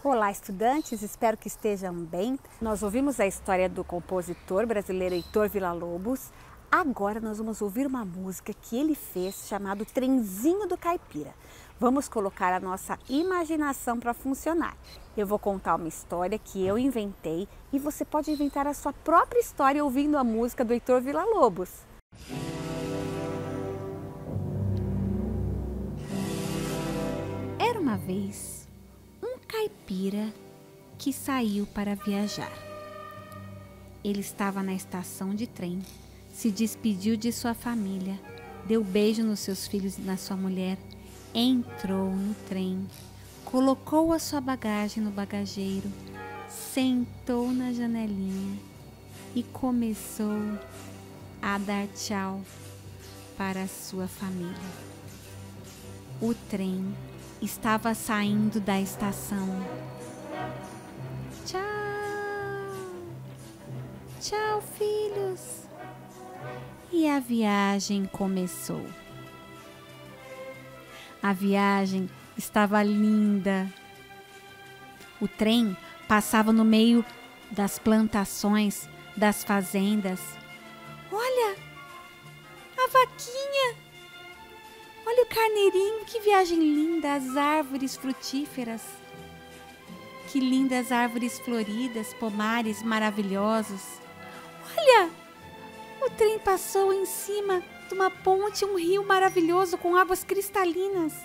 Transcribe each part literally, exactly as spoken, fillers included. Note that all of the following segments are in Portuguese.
Olá, estudantes, espero que estejam bem. Nós ouvimos a história do compositor brasileiro Heitor Villa-Lobos. Agora nós vamos ouvir uma música que ele fez chamado Trenzinho do Caipira. Vamos colocar a nossa imaginação para funcionar. Eu vou contar uma história que eu inventei e você pode inventar a sua própria história ouvindo a música do Heitor Villa-Lobos. Era uma vez um caipira que saiu para viajar. Ele estava na estação de trem, se despediu de sua família, deu beijo nos seus filhos e na sua mulher, entrou no trem, colocou a sua bagagem no bagageiro, sentou na janelinha e começou a dar tchau para a sua família. O trem estava saindo da estação. Tchau, tchau, filhos. E a viagem começou. A viagem estava linda. O trem passava no meio das plantações, das fazendas. Olha, a vaquinha! Olha o carneirinho, que viagem linda, as árvores frutíferas. Que lindas árvores floridas, pomares maravilhosos. Olha, o trem passou em cima de uma ponte, um rio maravilhoso com águas cristalinas.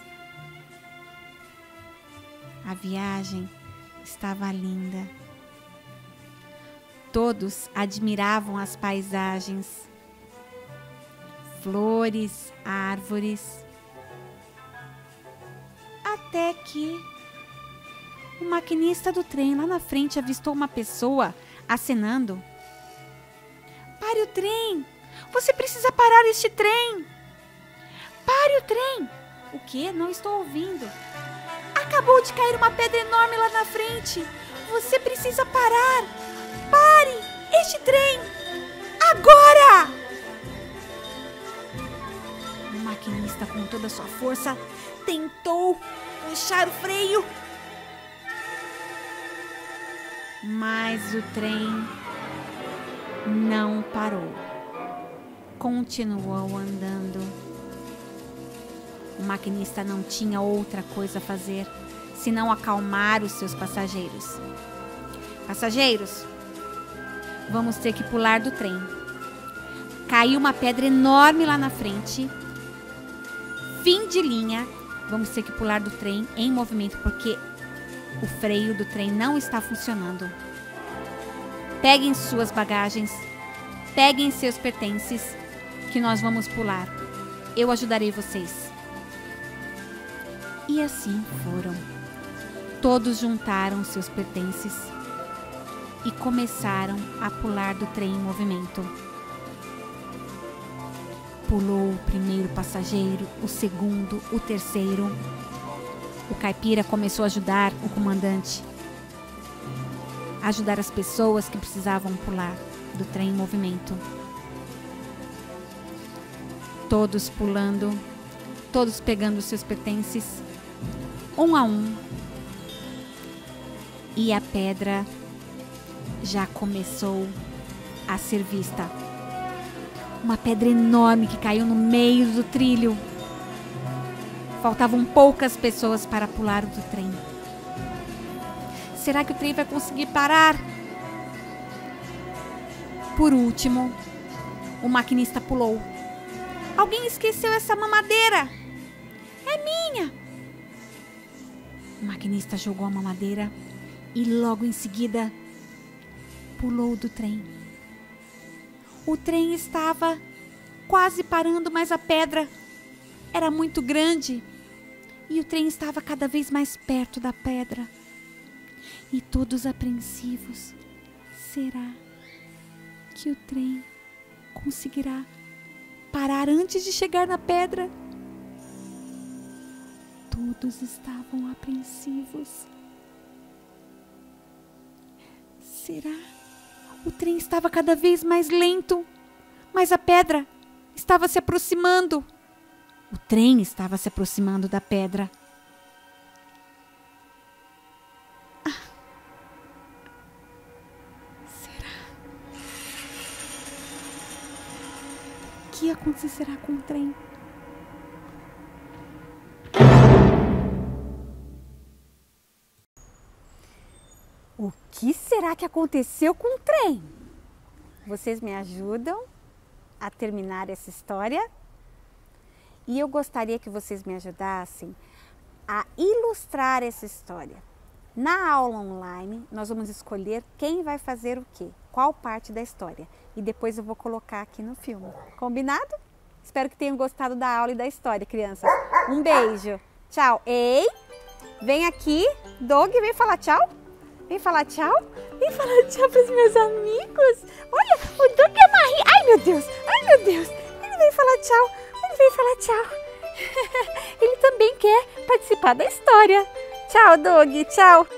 A viagem estava linda. Todos admiravam as paisagens, flores, árvores. Até que o maquinista do trem lá na frente avistou uma pessoa acenando. Pare o trem! Você precisa parar este trem! Pare o trem! O quê? Não estou ouvindo. Acabou de cair uma pedra enorme lá na frente. Você precisa parar! Pare este trem! Agora! O maquinista, com toda a sua força, tentou puxar o freio. Mas o trem não parou. Continuou andando. O maquinista não tinha outra coisa a fazer senão acalmar os seus passageiros. Passageiros, vamos ter que pular do trem. Caiu uma pedra enorme lá na frente. Fim de linha. Vamos ter que pular do trem em movimento porque o freio do trem não está funcionando. Peguem suas bagagens, peguem seus pertences, que nós vamos pular. Eu ajudarei vocês. E assim foram. Todos juntaram seus pertences e começaram a pular do trem em movimento. Pulou o primeiro passageiro, o segundo, o terceiro. O caipira começou a ajudar o comandante, a ajudar as pessoas que precisavam pular do trem em movimento. Todos pulando, todos pegando seus pertences, um a um. E a pedra já começou a ser vista. Uma pedra enorme que caiu no meio do trilho. Faltavam poucas pessoas para pular do trem. Será que o trem vai conseguir parar? Por último, o maquinista pulou. Alguém esqueceu essa mamadeira. É minha. O maquinista jogou a mamadeira e logo em seguida pulou do trem. O trem estava quase parando, mas a pedra era muito grande e o trem estava cada vez mais perto da pedra. E todos apreensivos. Será que o trem conseguirá parar antes de chegar na pedra? Todos estavam apreensivos. Será? O trem estava cada vez mais lento, mas a pedra estava se aproximando. O trem estava se aproximando da pedra. Ah, que acontecerá com o trem? O que será que aconteceu com o trem? Vocês me ajudam a terminar essa história? E eu gostaria que vocês me ajudassem a ilustrar essa história. Na aula online, nós vamos escolher quem vai fazer o quê, qual parte da história. E depois eu vou colocar aqui no filme. Combinado? Espero que tenham gostado da aula e da história, crianças. Um beijo. Tchau. Ei, vem aqui. Doug, vem falar tchau. Vem falar tchau. Vem falar tchau para os meus amigos. Olha, o Doug é Marie. Ai, meu Deus. Ai, meu Deus. Ele vem falar tchau. Ele vem falar tchau. Ele também quer participar da história. Tchau, Doug. Tchau.